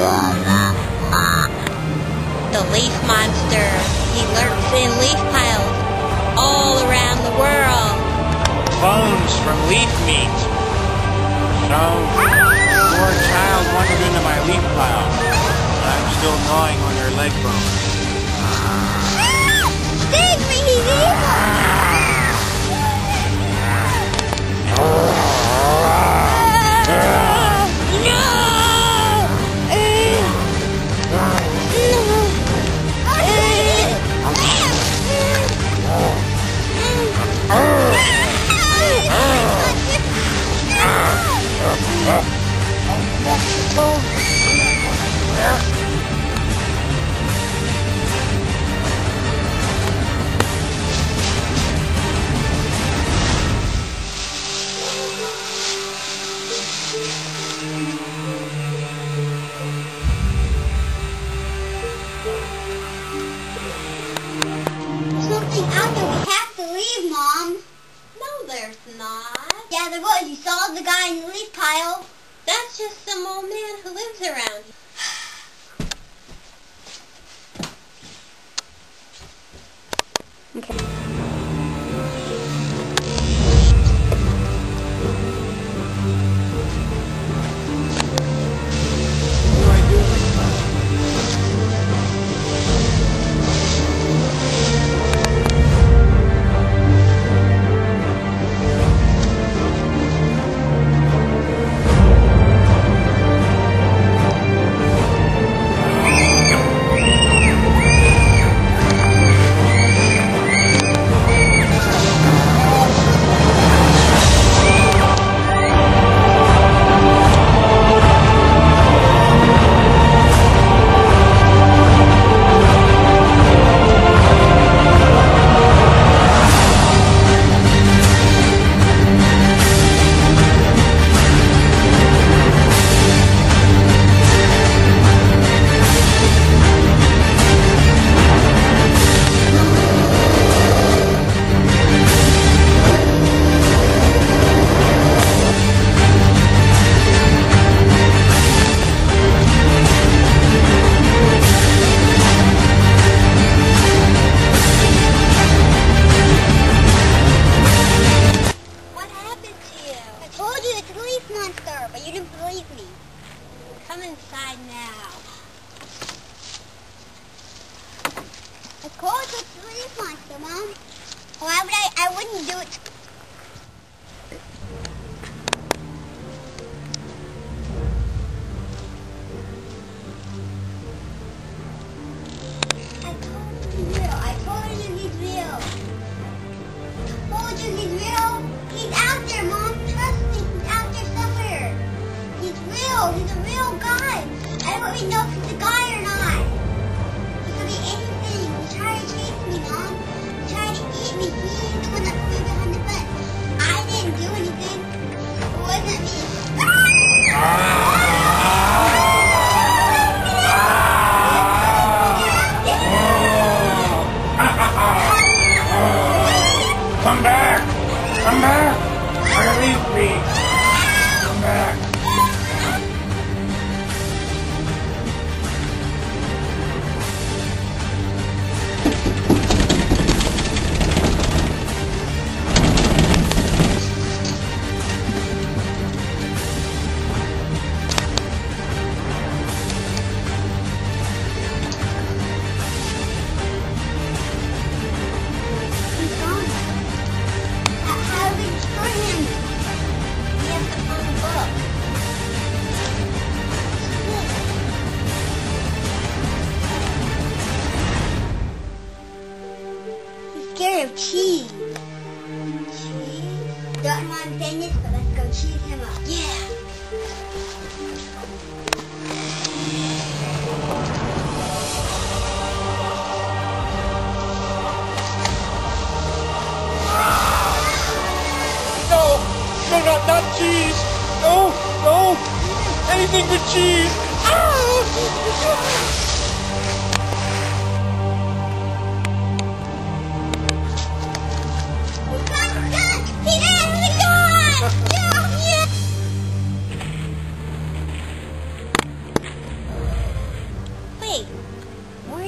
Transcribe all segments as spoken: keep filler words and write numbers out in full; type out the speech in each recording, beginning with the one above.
The leaf monster. He lurks in leaf piles all around the world. Bones from leaf meat. So, poor child wandered into my leaf pile. I'm still gnawing on her leg bone. Save me, he's evil! Yeah, there was. You saw the guy in the leaf pile. That's just some old man who lives around here. Okay. But you didn't believe me. Come inside now. Of course it's a leaf monster, Mom. Why would I? I wouldn't do it. I told you he's real. I told you he's real. I told you he's real. He's out there, Mom. Trust me. He's out there somewhere. He's real. He's a real guy. I don't even know if he's a guy or not. He could be anything. He's trying to chase me, Mom. He's trying to eat me. He's the one that put me behind the fence. I didn't do anything. It wasn't me. Come back! Come back! Release me! Come back! Scared of cheese. Cheese? Don't want to say this, but let's go cheese him up. Yeah. No! No, not, not cheese! No! No! Anything but cheese! Ah!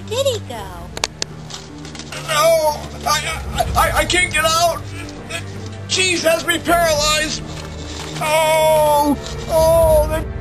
did he go? No, I, I, I can't get out. The cheese has me paralyzed. Oh, oh, the